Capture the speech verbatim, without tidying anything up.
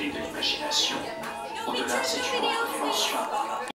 clé de l'imagination. Au-delà, c'est une autre dimension.